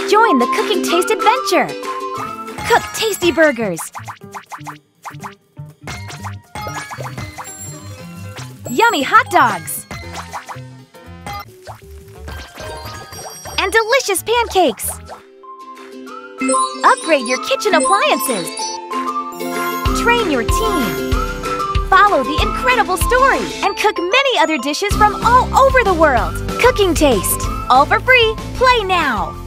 Join the Cooking Taste adventure! Cook tasty burgers! Yummy hot dogs! And delicious pancakes! Upgrade your kitchen appliances! Train your team! Follow the incredible story and cook many other dishes from all over the world! Cooking Taste! All for free! Play now!